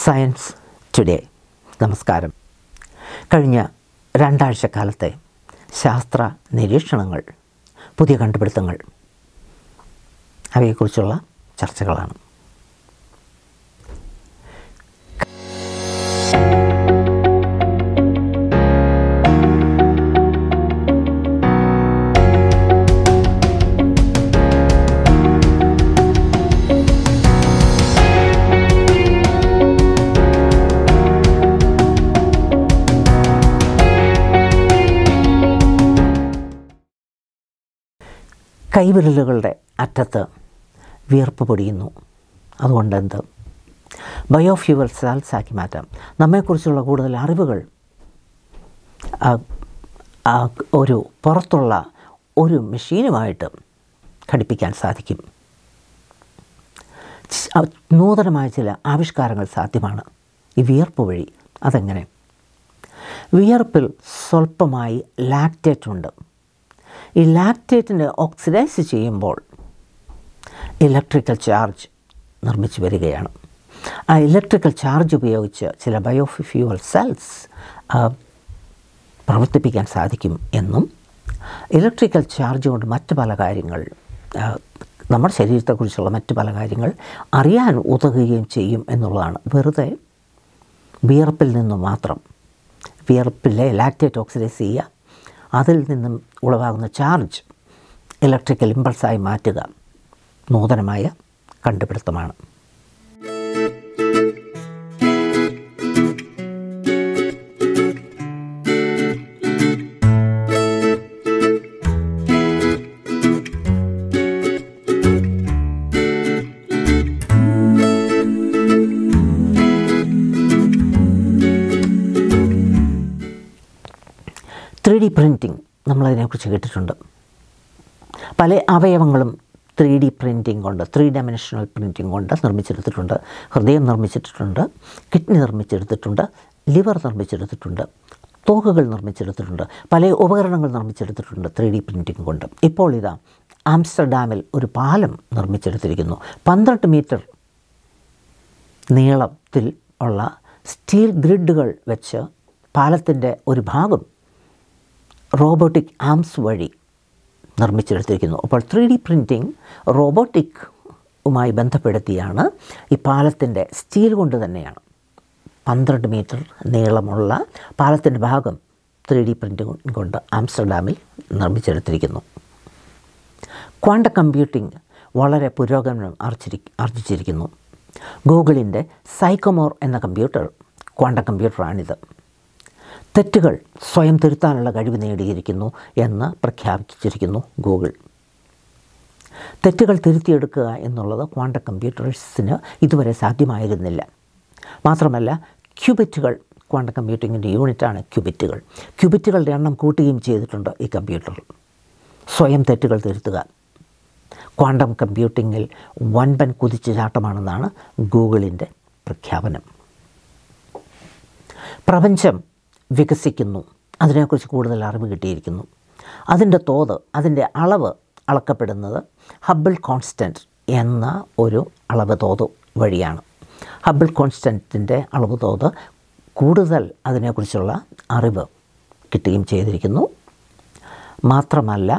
Science today. നമസ്കാരം. കഴിഞ്ഞ രണ്ടാഴ്ചക്കാലത്തെ ശാസ്ത്ര നിരീക്ഷണങ്ങൾ, പുതിയ കണ്ടുപിടുത്തങ്ങൾ, അവയെക്കുറിച്ചുള്ള ചർച്ചകളാണ്. കൈവിരലുകളുടെ അറ്റത്ത് വിയർപ്പ് പൊടിയുന്നു. അതുകൊണ്ട് എന്ത്? ബയോഫ്യൂവൽ സെൽസ് ആക്കി മാറ്റാം. നമ്മെക്കുറിച്ചുള്ള കൂടുതൽ അറിവുകൾ ഒരു പുറത്തുള്ള ഒരു മെഷീനുമായിട്ട് ഘടിപ്പിക്കാൻ സാധിക്കും. നൂതനമായ ചില ആവിഷ്കാരങ്ങൾ സാധ്യമാണ് ഈ വിയർപ്പ് വഴി. അതെങ്ങനെ? വിയർപ്പിൽ സ്വല്പമായി ലാക്റ്റേറ്റ് ഉണ്ട്. ഈ ലാക്റ്റേറ്റിനെ ഓക്സിഡൈസ് ചെയ്യുമ്പോൾ ഇലക്ട്രിക്കൽ ചാർജ് നിർമ്മിച്ചു വരികയാണ്. ആ ഇലക്ട്രിക്കൽ ചാർജ് ഉപയോഗിച്ച് ചില ബയോഫ്യൂവൽ സെൽസ് പ്രവർത്തിപ്പിക്കാൻ സാധിക്കും എന്നും, ഇലക്ട്രിക്കൽ ചാർജ് കൊണ്ട് മറ്റ് പല കാര്യങ്ങൾ, നമ്മുടെ ശരീരത്തെക്കുറിച്ചുള്ള മറ്റ് പല കാര്യങ്ങൾ അറിയാൻ ഉതകുകയും ചെയ്യും എന്നുള്ളതാണ്. വെറുതെ വിയർപ്പിൽ നിന്നും മാത്രം, വിയർപ്പിലെ ലാക്റ്റേറ്റ് ഓക്സിഡൈസ് ചെയ്യുക, അതിൽ നിന്നും ഉളവാകുന്ന ചാർജ് ഇലക്ട്രിക്കൽ ഇമ്പൾസായി മാറ്റുക നൂതനമായ കണ്ടുപിടുത്തമാണ്. പ്രിൻറ്റിംഗ്, നമ്മളതിനെക്കുറിച്ച് കേട്ടിട്ടുണ്ട്. പല അവയവങ്ങളും 3D പ്രിൻറ്റിംഗ് കൊണ്ട്, 3 ഡയമെൻഷണൽ പ്രിൻറ്റിംഗ് കൊണ്ട് നിർമ്മിച്ചെടുത്തിട്ടുണ്ട്. ഹൃദയം നിർമ്മിച്ചെടുത്തിട്ടുണ്ട്, കിഡ്നി നിർമ്മിച്ചെടുത്തിട്ടുണ്ട്, ലിവർ നിർമ്മിച്ചെടുത്തിട്ടുണ്ട്, തോക്കുകൾ നിർമ്മിച്ചെടുത്തിട്ടുണ്ട്, പല ഉപകരണങ്ങൾ നിർമ്മിച്ചെടുത്തിട്ടുണ്ട് 3D പ്രിൻറ്റിംഗ് കൊണ്ട്. ഇപ്പോൾ ഇതാ ആംസ്റ്റർഡാമിൽ ഒരു പാലം നിർമ്മിച്ചെടുത്തിരിക്കുന്നു. 12 മീറ്റർ നീളത്തിൽ ഉള്ള സ്റ്റീൽ ഗ്രിഡുകൾ വെച്ച് പാലത്തിൻ്റെ ഒരു ഭാഗം റോബോട്ടിക് ആംസ് വഴി നിർമ്മിച്ചെടുത്തിരിക്കുന്നു. അപ്പോൾ 3D പ്രിൻറ്റിംഗ് റോബോട്ടിക്കുമായി ബന്ധപ്പെടുത്തിയാണ്. ഈ പാലത്തിൻ്റെ സ്റ്റീൽ കൊണ്ട് തന്നെയാണ് 12 മീറ്റർ നീളമുള്ള പാലത്തിൻ്റെ ഭാഗം 3D പ്രിൻറ്റിംഗ് കൊണ്ട് ആംസ്റ്റർഡാമിൽ നിർമ്മിച്ചെടുത്തിരിക്കുന്നു. ക്വാണ്ടം കമ്പ്യൂട്ടിംഗ് വളരെ പുരോഗമനം ആർജിച്ചിരിക്കുന്നു. ഗൂഗിളിൻ്റെ സൈക്കോമോർ എന്ന കമ്പ്യൂട്ടർ ക്വാണ്ടം കമ്പ്യൂട്ടറാണിത്. തെറ്റുകൾ സ്വയം തിരുത്താനുള്ള കഴിവ് നേടിയിരിക്കുന്നു എന്ന് പ്രഖ്യാപിച്ചിരിക്കുന്നു ഗൂഗിൾ. തെറ്റുകൾ തിരുത്തിയെടുക്കുക എന്നുള്ളത് ക്വാണ്ടം കമ്പ്യൂട്ടേഴ്സിന് ഇതുവരെ സാധ്യമായിരുന്നില്ല. മാത്രമല്ല, ക്യൂബിറ്റുകൾ, ക്വാണ്ടം കമ്പ്യൂട്ടിങ്ങിൻ്റെ യൂണിറ്റാണ് ക്യൂബിറ്റുകൾ. ക്യൂബിറ്റുകളുടെ എണ്ണം കൂട്ടുകയും ചെയ്തിട്ടുണ്ട് ഈ കമ്പ്യൂട്ടറിൽ. സ്വയം തെറ്റുകൾ തിരുത്തുക ക്വാണ്ടം കമ്പ്യൂട്ടിങ്ങിൽ വൻപൻ കുതിച്ചുചാട്ടമാണെന്നാണ് ഗൂഗിളിൻ്റെ പ്രഖ്യാപനം. പ്രപഞ്ചം വികസിക്കുന്നു. അതിനെക്കുറിച്ച് കൂടുതൽ അറിവ് കിട്ടിയിരിക്കുന്നു. അതിൻ്റെ തോത്, അതിൻ്റെ അളവ് അളക്കപ്പെടുന്നത് ഹബിൾ കോൺസ്റ്റൻറ്റ് എന്ന ഒരു അളവ് തോത് വഴിയാണ്. ഹബിൾ കോൺസ്റ്റൻറ്റിൻ്റെ അളവ് തോത് കൂടുതൽ അതിനെക്കുറിച്ചുള്ള അറിവ് കിട്ടുകയും ചെയ്തിരിക്കുന്നു. മാത്രമല്ല,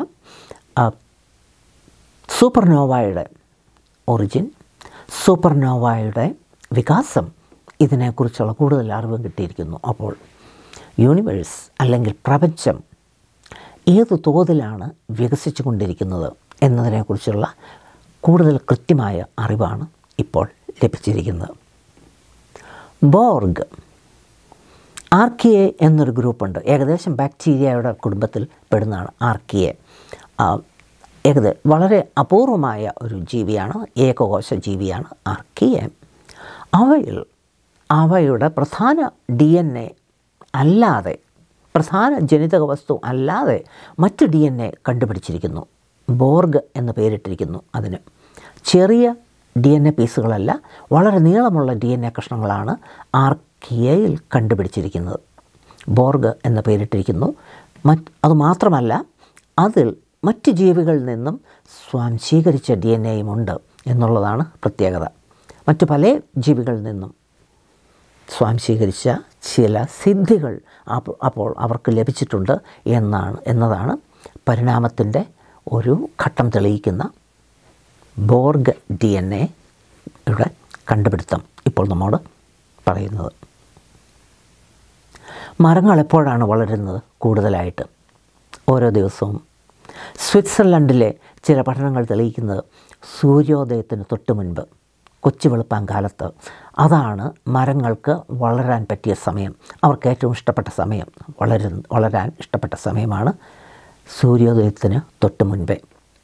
സൂപ്പർനോവയുടെ ഒറിജിൻ, സൂപ്പർനോവയുടെ വികാസം, ഇതിനെക്കുറിച്ചുള്ള കൂടുതൽ അറിവ് കിട്ടിയിരിക്കുന്നു. അപ്പോൾ യൂണിവേഴ്സ് അല്ലെങ്കിൽ പ്രപഞ്ചം ഏത് തോതിലാണ് വികസിച്ചു കൊണ്ടിരിക്കുന്നത് എന്നതിനെക്കുറിച്ചുള്ള കൂടുതൽ കൃത്യമായ അറിവാണ് ഇപ്പോൾ ലഭിച്ചിരിക്കുന്നത്. ബോർഗ്, ആർക്കിയെ എന്നൊരു ഗ്രൂപ്പുണ്ട്. ഏകദേശം ബാക്ടീരിയയുടെ കുടുംബത്തിൽ പെടുന്നതാണ് ആർക്കിയെ. വളരെ അപൂർവമായ ഒരു ജീവിയാണ്, ഏകകോശ ജീവിയാണ് ആർക്കിയെ. അവയുടെ പ്രധാന DNA അല്ലാതെ, പ്രധാന ജനിതക വസ്തു അല്ലാതെ മറ്റ് DNA കണ്ടുപിടിച്ചിരിക്കുന്നു. ബോർഗ് എന്ന് പേരിട്ടിരിക്കുന്നു അതിന്. ചെറിയ DNA പീസുകളല്ല, വളരെ നീളമുള്ള DNA കഷ്ണങ്ങളാണ് ആർക്കിയയിൽ കണ്ടുപിടിച്ചിരിക്കുന്നത്. ബോർഗ് എന്ന് പേരിട്ടിരിക്കുന്നു. അതുമാത്രമല്ല, അതിൽ മറ്റ് ജീവികളിൽ നിന്നും സ്വാംശീകരിച്ച DNA യും ഉണ്ട് എന്നുള്ളതാണ് പ്രത്യേകത. മറ്റ് പല ജീവികളിൽ നിന്നും സ്വാംശീകരിച്ച ചില സിദ്ധികൾ അപ്പോൾ അവർക്ക് ലഭിച്ചിട്ടുണ്ട് എന്നതാണ് പരിണാമത്തിൻ്റെ ഒരു ഘട്ടം തെളിയിക്കുന്ന ബോർഗ് DNA-യുടെ കണ്ടുപിടുത്തം ഇപ്പോൾ നമ്മോട് പറയുന്നത്. മരങ്ങൾ എപ്പോഴാണ് വളരുന്നത് കൂടുതലായിട്ട്? ഓരോ ദിവസവും. സ്വിറ്റ്സർലൻഡിലെ ചില പഠനങ്ങൾ തെളിയിക്കുന്നത് സൂര്യോദയത്തിന് തൊട്ട് മുൻപ്, കൊച്ചു വെളുപ്പാൻ കാലത്ത്, അതാണ് മരങ്ങൾക്ക് വളരാൻ പറ്റിയ സമയം. അവർക്ക് ഏറ്റവും ഇഷ്ടപ്പെട്ട സമയം, വളരാൻ ഇഷ്ടപ്പെട്ട സമയമാണ് സൂര്യോദയത്തിന് തൊട്ട് മുൻപേ.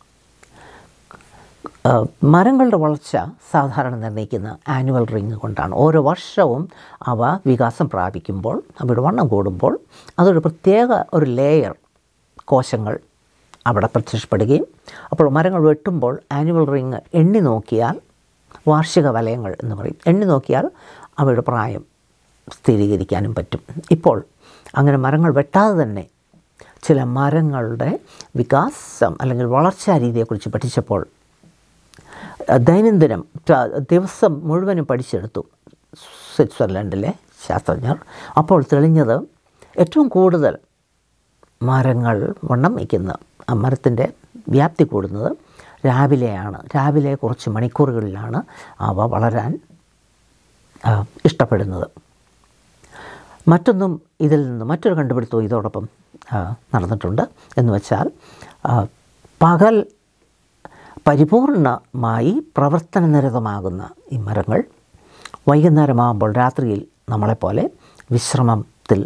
മരങ്ങളുടെ വളർച്ച സാധാരണ നിർണ്ണയിക്കുന്ന ആനുവൽ റിങ് കൊണ്ടാണ്. ഓരോ വർഷവും അവ വികാസം പ്രാപിക്കുമ്പോൾ, അവയുടെ വണ്ണം കൂടുമ്പോൾ, അതൊരു പ്രത്യേക ഒരു ലെയർ കോശങ്ങൾ അവിടെ പ്രത്യക്ഷപ്പെടുകയും, അപ്പോൾ മരങ്ങൾ വെട്ടുമ്പോൾ ആനുവൽ റിങ് എണ്ണി നോക്കിയാൽ, വാർഷിക വലയങ്ങൾ എന്ന് പറയും, എണ്ണി നോക്കിയാൽ അവയുടെ പ്രായം സ്ഥിരീകരിക്കാനും പറ്റും. ഇപ്പോൾ അങ്ങനെ മരങ്ങൾ വെട്ടാതെ തന്നെ ചില മരങ്ങളുടെ വികാസം അല്ലെങ്കിൽ വളർച്ചാ രീതിയെക്കുറിച്ച് പഠിച്ചപ്പോൾ, ദൈനംദിനം ദിവസം മുഴുവനും പഠിച്ചെടുത്തു സ്വിറ്റ്സർലൻഡിലെ ശാസ്ത്രജ്ഞർ. അപ്പോൾ തെളിഞ്ഞത് ഏറ്റവും കൂടുതൽ മരങ്ങൾ വണ്ണം വയ്ക്കുന്ന, മരത്തിൻ്റെ വ്യാപ്തി കൂടുന്നത് രാവിലെയാണ്. രാവിലെ കുറച്ച് മണിക്കൂറുകളിലാണ് അവ വളരാൻ ഇഷ്ടപ്പെടുന്നത്. മറ്റൊന്നും ഇതിൽ നിന്ന് മറ്റൊരു കണ്ടുപിടുത്തവും ഇതോടൊപ്പം നടന്നിട്ടുണ്ട്. എന്ന് വെച്ചാൽ പകൽ പരിപൂർണമായി പ്രവർത്തനനിരതമാകുന്ന ഈ മരങ്ങൾ വൈകുന്നേരമാകുമ്പോൾ, രാത്രിയിൽ നമ്മളെപ്പോലെ വിശ്രമത്തിൽ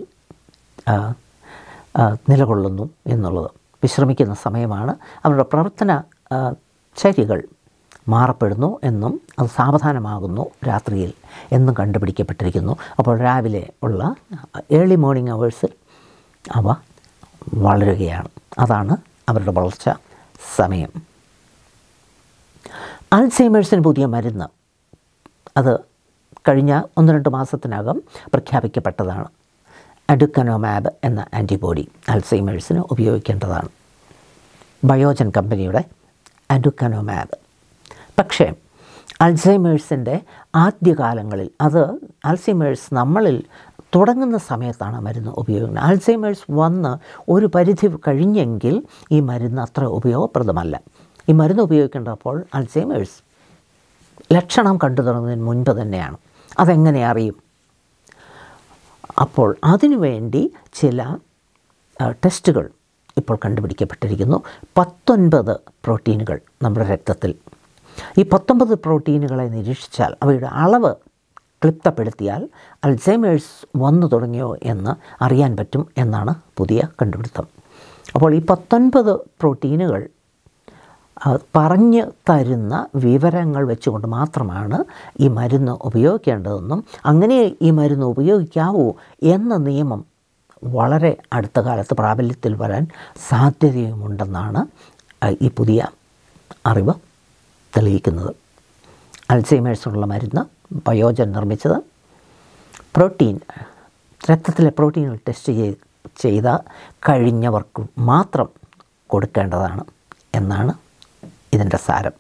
നിലകൊള്ളുന്നു എന്നുള്ളത്. വിശ്രമിക്കുന്ന സമയമാണ്, അവരുടെ പ്രവർത്തന ചര്യകൾ മാറപ്പെടുന്നു എന്നും അത് സാവധാനമാകുന്നു രാത്രിയിൽ എന്നും കണ്ടുപിടിക്കപ്പെട്ടിരിക്കുന്നു. അപ്പോൾ രാവിലെ ഉള്ള ഏർലി മോർണിംഗ് അവേഴ്സിൽ അവ വളരുകയാണ്. അതാണ് അവരുടെ വളർച്ച സമയം. അൾസൈമേഴ്സിന് പുതിയ മരുന്ന്, അത് കഴിഞ്ഞ 1-2 മാസത്തിനകം പ്രഖ്യാപിക്കപ്പെട്ടതാണ്. അഡുക്കനോമാബ് എന്ന ആൻറ്റിബോഡി അൾസൈമേഴ്സിന് ഉപയോഗിക്കേണ്ടതാണ്. ബയോജൻ കമ്പനിയുടെ അഡുക്കനോമാബ്. പക്ഷേ അൾസൈമേഴ്സിൻ്റെ ആദ്യകാലങ്ങളിൽ, അത് അൾസൈമേഴ്സ് നമ്മളിൽ തുടങ്ങുന്ന സമയത്താണ് മരുന്ന് ഉപയോഗിക്കുന്നത്. അൾസൈമേഴ്സ് വന്ന് ഒരു പരിധി കഴിഞ്ഞെങ്കിൽ ഈ മരുന്ന് അത്ര ഉപയോഗപ്രദമല്ല. ഈ മരുന്ന് ഉപയോഗിക്കേണ്ടപ്പോൾ അൾസൈമേഴ്സ് ലക്ഷണം കണ്ടു തുടങ്ങുന്നതിന് മുൻപ് തന്നെയാണ്. അതെങ്ങനെ അറിയും? അപ്പോൾ അതിനുവേണ്ടി ചില ടെസ്റ്റുകൾ ഇപ്പോൾ കണ്ടുപിടിക്കപ്പെട്ടിരിക്കുന്നു. 19 പ്രോട്ടീനുകൾ നമ്മുടെ രക്തത്തിൽ. ഈ 19 പ്രോട്ടീനുകളെ നിരീക്ഷിച്ചാൽ, അവയുടെ അളവ് ക്ലിപ്തപ്പെടുത്തിയാൽ അൾസൈമേഴ്സ് വന്നു തുടങ്ങിയോ എന്ന് അറിയാൻ പറ്റും എന്നാണ് പുതിയ കണ്ടുപിടുത്തം. അപ്പോൾ ഈ 19 പ്രോട്ടീനുകൾ പറഞ്ഞു തരുന്ന വിവരങ്ങൾ വെച്ചുകൊണ്ട് മാത്രമാണ് ഈ മരുന്ന് ഉപയോഗിക്കേണ്ടതെന്നും, അങ്ങനെ ഈ മരുന്ന് ഉപയോഗിക്കാവൂ എന്ന നിയമം വളരെ അടുത്ത കാലത്ത് പ്രാബല്യത്തിൽ വരാൻ സാധ്യതയുമുണ്ടെന്നാണ് ഈ പുതിയ അറിവ് തെളിയിക്കുന്നത്. അൾസൈമേഴ്സിനുള്ള മരുന്ന് ബയോജൻ നിർമ്മിച്ചത് പ്രോട്ടീൻ, രക്തത്തിലെ പ്രോട്ടീനുകൾ ടെസ്റ്റ് ചെയ്ത കഴിഞ്ഞവർക്ക് മാത്രം കൊടുക്കേണ്ടതാണ് എന്നാണ് ഇതിൻ്റെ സാരം.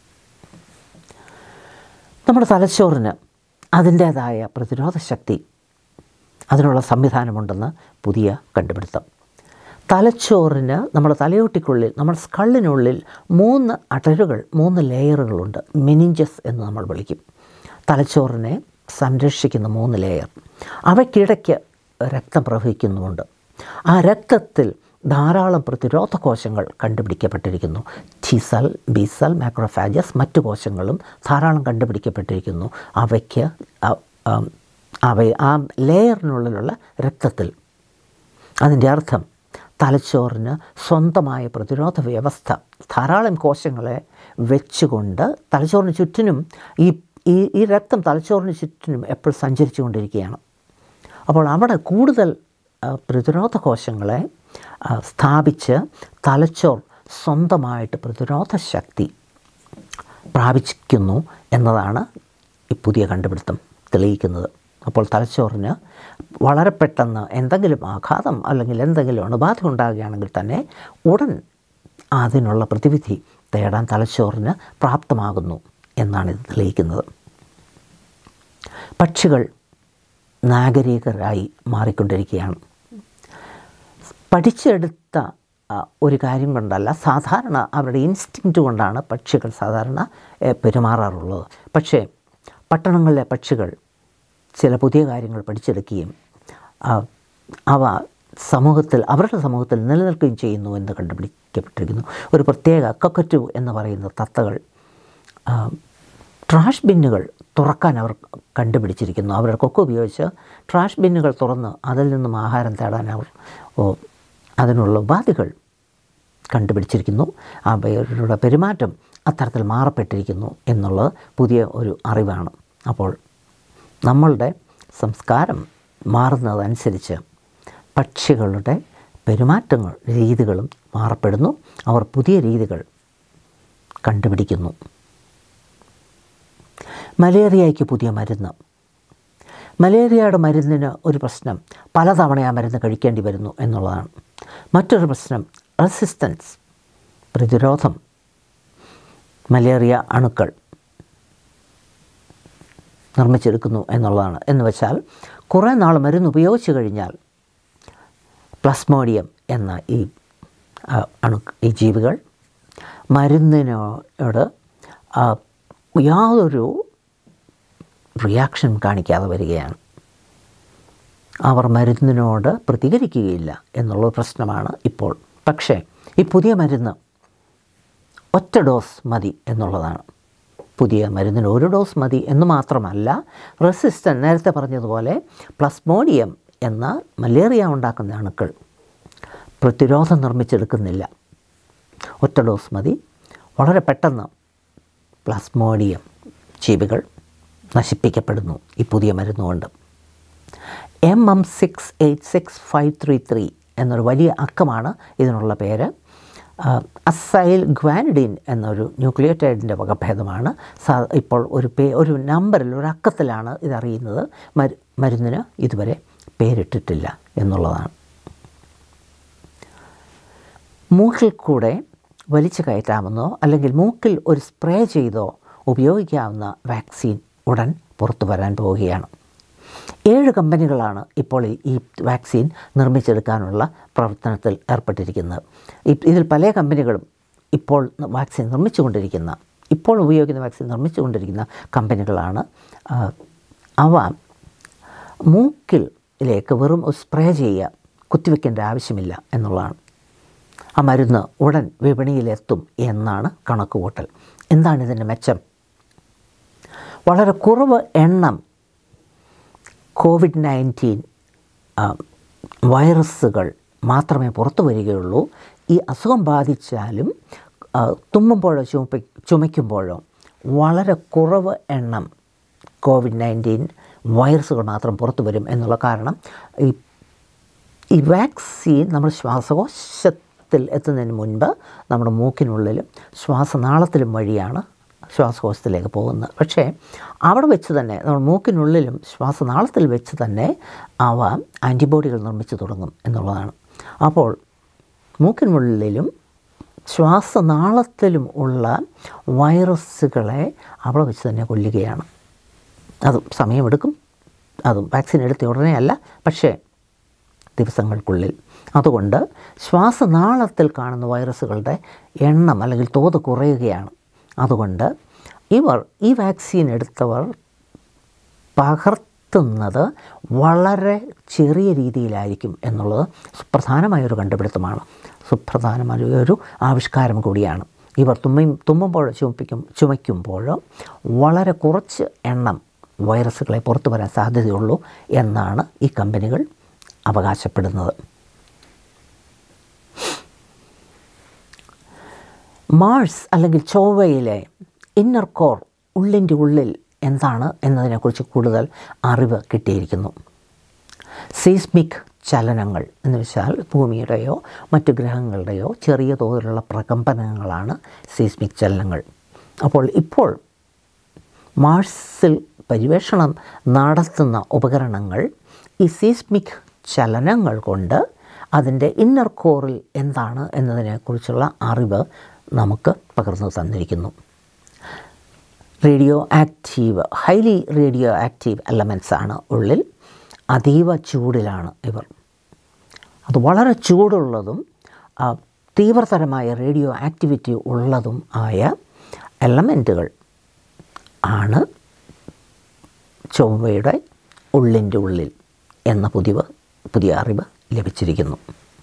നമ്മുടെ തലച്ചോറിന് അതിൻ്റേതായ പ്രതിരോധ ശക്തി, അതിനുള്ള സംവിധാനമുണ്ടെന്ന് പുതിയ കണ്ടുപിടുത്തം. തലച്ചോറിന്, നമ്മുടെ തലയോട്ടിക്കുള്ളിൽ, നമ്മുടെ സ്കള്ളിനുള്ളിൽ 3 അടരുകൾ, 3 ലെയറുകളുണ്ട്. മെനിഞ്ചസ് എന്ന് നമ്മൾ വിളിക്കും. തലച്ചോറിനെ സംരക്ഷിക്കുന്ന 3 ലെയർ. അവയ്ക്കിടയ്ക്ക് രക്തം പ്രവഹിക്കുന്നുമുണ്ട്. ആ രക്തത്തിൽ ധാരാളം പ്രതിരോധ കോശങ്ങൾ കണ്ടുപിടിക്കപ്പെട്ടിരിക്കുന്നു. T cell, B cell, macrophages, മറ്റു കോശങ്ങളും ധാരാളം കണ്ടുപിടിക്കപ്പെട്ടിരിക്കുന്നു. അവയ്ക്ക് ആ ലെയറിനുള്ളിലുള്ള രക്തത്തിൽ. അതിൻ്റെ അർത്ഥം തലച്ചോറിന് സ്വന്തമായ പ്രതിരോധ വ്യവസ്ഥ, ധാരാളം കോശങ്ങളെ വെച്ചുകൊണ്ട് തലച്ചോറിന് ചുറ്റിനും ഈ രക്തം തലച്ചോറിന് ചുറ്റിനും എപ്പോഴും സഞ്ചരിച്ചു കൊണ്ടിരിക്കുകയാണ്. അപ്പോൾ അവിടെ കൂടുതൽ പ്രതിരോധ കോശങ്ങളെ സ്ഥാപിച്ച് തലച്ചോർ സ്വന്തമായിട്ട് പ്രതിരോധ ശക്തി പ്രാപിക്കുന്നു എന്നതാണ് ഈ പുതിയ കണ്ടുപിടുത്തം തെളിയിക്കുന്നത്. അപ്പോൾ തലച്ചോറിന് വളരെ പെട്ടെന്ന് എന്തെങ്കിലും ആഘാതം അല്ലെങ്കിൽ എന്തെങ്കിലും അണുബാധ ഉണ്ടാകുകയാണെങ്കിൽ തന്നെ ഉടൻ അതിനുള്ള പ്രതിവിധി തേടാൻ തലച്ചോറിന് പ്രാപ്തമാകുന്നു എന്നാണ് ഇത് തെളിയിക്കുന്നത്. പക്ഷികൾ നാഗരികരായി മാറിക്കൊണ്ടിരിക്കുകയാണ്. പഠിച്ചെടുത്ത ഒരു കാര്യം കൊണ്ടല്ല, സാധാരണ അവരുടെ ഇൻസ്റ്റിങ്ക്റ്റ് കൊണ്ടാണ് പക്ഷികൾ സാധാരണ പെരുമാറാറുള്ളത്. പക്ഷേ പട്ടണങ്ങളിലെ പക്ഷികൾ ചില പുതിയ കാര്യങ്ങൾ പഠിച്ചെടുക്കുകയും അവ അവരുടെ സമൂഹത്തിൽ നിലനിൽക്കുകയും ചെയ്യുന്നു എന്ന് കണ്ടുപിടിക്കപ്പെട്ടിരിക്കുന്നു. ഒരു പ്രത്യേക കക്കറ്റു എന്ന് പറയുന്ന തത്തകൾ ട്രാഷ് ബിന്നുകൾ തുറക്കാൻ അവർ കണ്ടുപിടിച്ചിരിക്കുന്നു. അവരുടെ കൊക്ക് ഉപയോഗിച്ച് ട്രാഷ് ബിന്നുകൾ തുറന്ന് അതിൽ നിന്നും ആഹാരം തേടാൻ അവർ അതിനുള്ള ഉപാധികൾ കണ്ടുപിടിച്ചിരിക്കുന്നു. അവരുടെ പെരുമാറ്റം അത്തരത്തിൽ മാറപ്പെട്ടിരിക്കുന്നു എന്നുള്ളത് പുതിയ ഒരു അറിവാണ്. അപ്പോൾ നമ്മളുടെ സംസ്കാരം മാറുന്നതനുസരിച്ച് പക്ഷികളുടെ പെരുമാറ്റങ്ങൾ രീതികളും മാറപ്പെടുന്നു. അവർ പുതിയ രീതികൾ കണ്ടുപിടിക്കുന്നു. മലേറിയയ്ക്ക് പുതിയ മരുന്ന്. മലേറിയയുടെ മരുന്നിന് ഒരു പ്രശ്നം പലതവണ ആ മരുന്ന് കഴിക്കേണ്ടി വരുന്നു എന്നുള്ളതാണ്. മറ്റൊരു പ്രശ്നം റെസിസ്റ്റൻസ്, പ്രതിരോധം. മലേറിയ അണുക്കൾ നിർമ്മിച്ചെടുക്കുന്നു എന്നുള്ളതാണ്. എന്ന് വെച്ചാൽ കുറേ നാൾ മരുന്ന് ഉപയോഗിച്ച് കഴിഞ്ഞാൽ പ്ലസ്മോഡിയം എന്ന ഈ ജീവികൾ മരുന്നിനോട് യാതൊരു റിയാക്ഷൻ കാണിക്കാതെ വരികയാണ്. അവർ മരുന്നിനോട് പ്രതികരിക്കുകയില്ല എന്നുള്ള പ്രശ്നമാണ് ഇപ്പോൾ. പക്ഷേ ഈ പുതിയ മരുന്ന് ഒറ്റ ഡോസ് മതി എന്നുള്ളതാണ്. പുതിയ മരുന്നിന് ഒരു ഡോസ് മതി എന്ന് മാത്രമല്ല, റെസിസ്റ്റൻറ്റ്, നേരത്തെ പറഞ്ഞതുപോലെ പ്ലസ്മോഡിയം എന്ന മലേറിയ ഉണ്ടാക്കുന്ന അണുക്കൾ പ്രതിരോധം നിർമ്മിച്ചെടുക്കുന്നില്ല. ഒറ്റ ഡോസ് മതി. വളരെ പെട്ടെന്ന് പ്ലസ്മോഡിയം ജീവികൾ നശിപ്പിക്കപ്പെടുന്നു ഈ പുതിയ മരുന്നുകൊണ്ട്. MM686533 എന്നൊരു വലിയ അക്കമാണ് ഇതിനുള്ള പേര്. അസൈൽ ഗ്വാനിഡിൻ എന്നൊരു ന്യൂക്ലിയോടൈഡിൻ്റെ വകഭേദമാണ്. ഇപ്പോൾ ഒരു നമ്പറിൽ, ഒരു അക്കത്തിലാണ് ഇതറിയുന്നത്. മരുന്നിന് ഇതുവരെ പേരിട്ടിട്ടില്ല എന്നുള്ളതാണ്. മൂക്കിൽ കൂടെ വലിച്ചു കയറ്റാമെന്നോ അല്ലെങ്കിൽ മൂക്കിൽ ഒരു സ്പ്രേ ചെയ്തോ ഉപയോഗിക്കാവുന്ന വാക്സിൻ ഉടൻ പുറത്തു വരാൻ പോവുകയാണ്. 7 കമ്പനികളാണ് ഇപ്പോൾ ഈ വാക്സിൻ നിർമ്മിച്ചെടുക്കാനുള്ള പ്രവർത്തനത്തിൽ ഏർപ്പെട്ടിരിക്കുന്നത്. ഇതിൽ പല കമ്പനികളും ഇപ്പോൾ ഉപയോഗിക്കുന്ന വാക്സിൻ നിർമ്മിച്ചുകൊണ്ടിരിക്കുന്ന കമ്പനികളാണ്. അവ മൂക്കിലേക്ക് വെറും സ്പ്രേ ചെയ്യുക, കുത്തിവെക്കേണ്ട ആവശ്യമില്ല എന്നുള്ളതാണ്. ആ മരുന്ന് ഉടൻ വിപണിയിലെത്തും എന്നാണ് കണക്കുകൂട്ടൽ. എന്താണ് ഇതിൻ്റെ മെച്ചം? വളരെ കുറവ് എണ്ണം COVID-19 വൈറസുകൾ മാത്രമേ പുറത്തു വരികയുള്ളൂ. ഈ അസുഖം ബാധിച്ചാലും തുമ്മുമ്പോഴോ ചുമയ്ക്കുമ്പോഴോ വളരെ കുറവ് എണ്ണം COVID-19 വൈറസുകൾ മാത്രം പുറത്തു വരും എന്നുള്ള കാരണം ഈ വാക്സിൻ നമ്മുടെ ശ്വാസകോശത്തിൽ എത്തുന്നതിന് മുൻപ് നമ്മുടെ മൂക്കിനുള്ളിലും ശ്വാസനാളത്തിലും വഴിയാണ് ശ്വാസകോശത്തിലേക്ക് പോകുന്നത്. പക്ഷേ അവിടെ വെച്ച് തന്നെ നമ്മൾ മൂക്കിനുള്ളിലും ശ്വാസനാളത്തിൽ വെച്ച് തന്നെ അവ ആൻറ്റിബോഡികൾ നിർമ്മിച്ചു തുടങ്ങും എന്നുള്ളതാണ്. അപ്പോൾ മൂക്കിനുള്ളിലും ശ്വാസനാളത്തിലും ഉള്ള വൈറസുകളെ അവിടെ വെച്ച് തന്നെ കൊല്ലുകയാണ്. അതും സമയമെടുക്കും. അതും വാക്സിൻ എടുത്ത ഉടനെ അല്ല, പക്ഷേ ദിവസങ്ങൾക്കുള്ളിൽ. അതുകൊണ്ട് ശ്വാസനാളത്തിൽ കാണുന്ന വൈറസുകളുടെ എണ്ണം അല്ലെങ്കിൽ തോത് കുറയുകയാണ്. അതുകൊണ്ട് ഈ വാക്സിൻ എടുത്തവർ പകർത്തുന്നത് വളരെ ചെറിയ രീതിയിലായിരിക്കും എന്നുള്ളത് സുപ്രധാനമായൊരു കണ്ടുപിടുത്തമാണ്, സുപ്രധാനമായൊരു ആവിഷ്കാരം കൂടിയാണ്. ഇവർ തുമ്മുമ്പോഴോ ചുമയ്ക്കുമ്പോഴോ വളരെ കുറച്ച് എണ്ണം വൈറസുകളെ പുറത്തു വരാൻ സാധ്യതയുള്ളൂ എന്നാണ് ഈ കമ്പനികൾ അവകാശപ്പെടുന്നത്. മാർസ് അല്ലെങ്കിൽ ചൊവ്വയിലെ ഇന്നർ കോർ, ഉള്ളിൻ്റെ ഉള്ളിൽ എന്താണ് എന്നതിനെക്കുറിച്ച് കൂടുതൽ അറിവ് കിട്ടിയിരിക്കുന്നു. സീസ്മിക് ചലനങ്ങൾ എന്ന് വെച്ചാൽ ഭൂമിയുടെയോ മറ്റു ഗ്രഹങ്ങളുടെയോ ചെറിയ തോതിലുള്ള പ്രകമ്പനങ്ങളാണ് സീസ്മിക് ചലനങ്ങൾ. ഇപ്പോൾ മാർസിൽ പര്യവേഷണം നടത്തുന്ന ഉപകരണങ്ങൾ ഈ സീസ്മിക് ചലനങ്ങൾ കൊണ്ട് അതിൻ്റെ ഇന്നർ കോറിൽ എന്താണ് എന്നതിനെക്കുറിച്ചുള്ള അറിവ് നമുക്ക് പകർന്നു തന്നിരിക്കുന്നു. ഹൈലി റേഡിയോ ആക്റ്റീവ് എലമെൻറ്റ്സ് ആണ് ഉള്ളിൽ. അതീവ ചൂടിലാണ് ഇവർ. അത് വളരെ ചൂടുള്ളതും തീവ്രതരമായ റേഡിയോ ആക്ടിവിറ്റി ഉള്ളതും ആയ എലമെൻറ്റുകൾ ആണ് ചൊവ്വയുടെ ഉള്ളിൻ്റെ ഉള്ളിൽ എന്ന പുതിയ അറിവ് ലഭിച്ചിരിക്കുന്നു.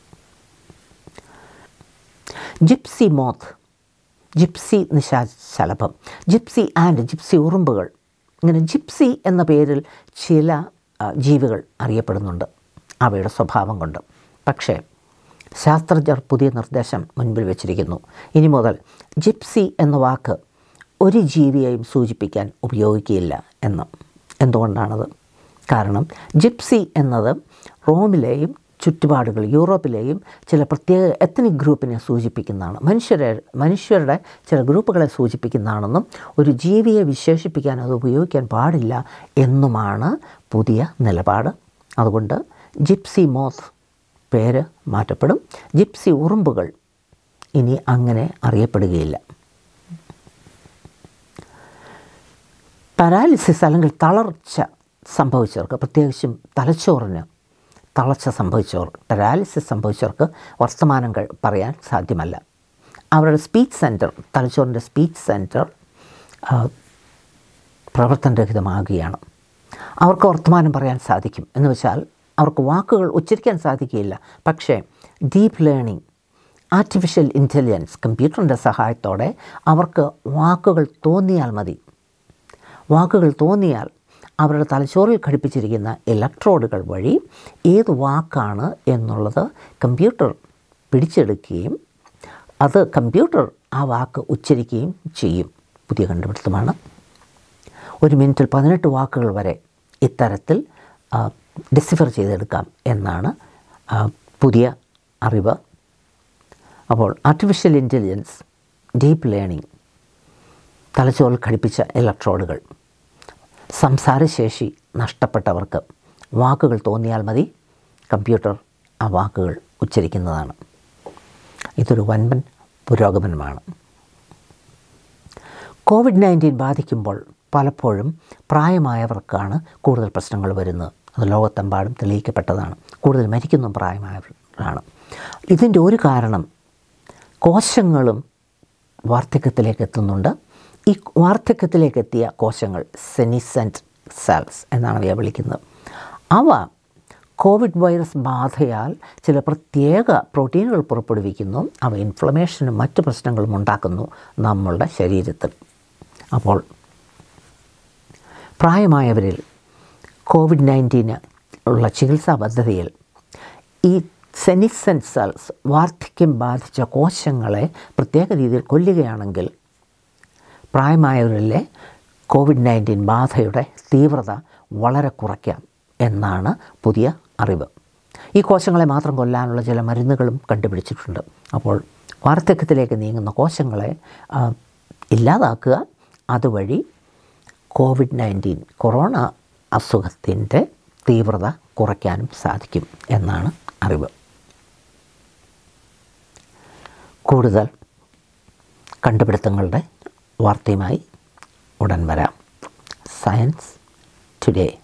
ജിപ്സി മോത്ത്, ജിപ്സി നിശാശലഭം, ജിപ്സി ആൻഡ് ജിപ്സി ഉറുമ്പുകൾ, ഇങ്ങനെ ജിപ്സി എന്ന പേരിൽ ചില ജീവികൾ അറിയപ്പെടുന്നുണ്ട് അവയുടെ സ്വഭാവം കൊണ്ട്. പക്ഷേ ശാസ്ത്രജ്ഞർ പുതിയ നിർദ്ദേശം മുൻപിൽ വച്ചിരിക്കുന്നു. ഇനി മുതൽ ജിപ്സി എന്ന വാക്ക് ഒരു ജീവിയെയും സൂചിപ്പിക്കാൻ ഉപയോഗിക്കുകയില്ല എന്ന്. എന്തുകൊണ്ടാണത്? കാരണം ജിപ്സി എന്നത് റോമിലെയും ചുറ്റുപാടുകൾ യൂറോപ്പിലെയും ചില പ്രത്യേക എത്നിക് ഗ്രൂപ്പിനെ സൂചിപ്പിക്കുന്നതാണ്, മനുഷ്യരുടെ ചില ഗ്രൂപ്പുകളെ സൂചിപ്പിക്കുന്നതാണെന്നും ഒരു ജീവിയെ വിശേഷിപ്പിക്കാൻ അത് ഉപയോഗിക്കാൻ പാടില്ല എന്നുമാണ് പുതിയ നിലപാട്. അതുകൊണ്ട് ജിപ്സി മോത്ത് പേര് മാറ്റപ്പെടും. ജിപ്സി ഉറുമ്പുകൾ ഇനി അങ്ങനെ അറിയപ്പെടുകയില്ല. പാരാലിസിസ് അല്ലെങ്കിൽ തളർച്ച സംഭവിച്ചവർക്ക്, പ്രത്യേകിച്ചും തലച്ചോറിന് തളർച്ച സംഭവിച്ചവർ, പാരാലിസിസ് സംഭവിച്ചവർക്ക് വർത്തമാനം പറയാൻ സാധ്യമല്ല. അവരുടെ സ്പീച്ച് സെൻറ്റർ, തലച്ചോറിൻ്റെ സ്പീച്ച് സെൻറ്റർ പ്രവർത്തനരഹിതമാകുകയാണ്. അവർക്ക് വർത്തമാനം പറയാൻ സാധിക്കും എന്ന് വെച്ചാൽ അവർക്ക് വാക്കുകൾ ഉച്ചരിക്കാൻ സാധിക്കുകയില്ല. പക്ഷേ ഡീപ്പ് ലേണിംഗ്, ആർട്ടിഫിഷ്യൽ ഇൻ്റലിജൻസ്, കമ്പ്യൂട്ടറിൻ്റെ സഹായത്തോടെ അവർക്ക് വാക്കുകൾ തോന്നിയാൽ മതി. വാക്കുകൾ തോന്നിയാൽ അവരുടെ തലച്ചോറിൽ ഘടിപ്പിച്ചിരിക്കുന്ന ഇലക്ട്രോഡുകൾ വഴി ഏത് വാക്കാണ് എന്നുള്ളത് കമ്പ്യൂട്ടർ പിടിച്ചെടുക്കുകയും അത് കമ്പ്യൂട്ടർ ആ വാക്ക് ഉച്ചരിക്കുകയും ചെയ്യും. പുതിയ കണ്ടുപിടുത്തമാണ്. ഒരു മിനിറ്റിൽ 18 വാക്കുകൾ വരെ ഇത്തരത്തിൽ ഡിസിഫർ ചെയ്തെടുക്കാം എന്നാണ് പുതിയ അറിവ്. അപ്പോൾ ആർട്ടിഫിഷ്യൽ ഇൻ്റലിജൻസ്, ഡീപ്പ് ലേണിംഗ്, തലച്ചോറിൽ ഘടിപ്പിച്ച ഇലക്ട്രോഡുകൾ, സംസാരശേഷി നഷ്ടപ്പെട്ടവർക്ക് വാക്കുകൾ തോന്നിയാൽ മതി, കമ്പ്യൂട്ടർ ആ വാക്കുകൾ ഉച്ചരിക്കുന്നതാണ്. ഇതൊരു വൻപൻ പുരോഗമനമാണ്. COVID-19 ബാധിക്കുമ്പോൾ പലപ്പോഴും പ്രായമായവർക്കാണ് കൂടുതൽ പ്രശ്നങ്ങൾ വരുന്നത്. അത് ലോകത്തെമ്പാടും തെളിയിക്കപ്പെട്ടതാണ്. കൂടുതൽ മരിക്കുന്ന പ്രായമായവരാണ്. ഇതിൻ്റെ ഒരു കാരണം കോശങ്ങളും വാർദ്ധക്യത്തിലേക്ക് എത്തുന്നുണ്ട്. ഈ വാർദ്ധക്യത്തിലേക്ക് എത്തിയ കോശങ്ങൾ സെനിസെൻറ്റ് സെൽസ് എന്നാണ് അവയെ വിളിക്കുന്നത്. അവ കോവിഡ് വൈറസ് ബാധയാൽ ചില പ്രത്യേക പ്രോട്ടീനുകൾ പുറപ്പെടുവിക്കുന്നു. അവ ഇൻഫ്ലമേഷനും മറ്റ് പ്രശ്നങ്ങളും ഉണ്ടാക്കുന്നു നമ്മളുടെ ശരീരത്തിൽ. അപ്പോൾ പ്രായമായവരിൽ COVID-19 ഉള്ള ചികിത്സാ പദ്ധതിയിൽ ഈ സെനിസെൻറ്റ് സെൽസ്, വാർദ്ധക്യം ബാധിച്ച കോശങ്ങളെ പ്രത്യേക രീതിയിൽ കൊല്ലുകയാണെങ്കിൽ പ്രായമായവരിലെ COVID-19 ബാധയുടെ തീവ്രത വളരെ കുറയ്ക്കാം എന്നാണ് പുതിയ അറിവ്. ഈ കോശങ്ങളെ മാത്രം കൊല്ലാനുള്ള ചില മരുന്നുകളും കണ്ടുപിടിച്ചിട്ടുണ്ട്. അപ്പോൾ വാർദ്ധക്യത്തിലേക്ക് നീങ്ങുന്ന കോശങ്ങളെ ഇല്ലാതാക്കുക, അതുവഴി COVID-19 കൊറോണ അസുഖത്തിൻ്റെ തീവ്രത കുറയ്ക്കാനും സാധിക്കും എന്നാണ് അറിവ്. കൂടുതൽ കണ്ടുപിടുത്തങ്ങളുടെ വാർത്തയുമായി ഉടൻ വരാം. Science today.